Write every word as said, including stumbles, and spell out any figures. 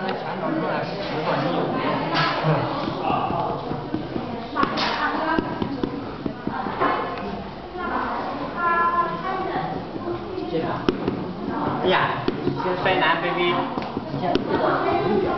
那钱弄出来是吃饭你有这个，哎呀，先塞南 baby。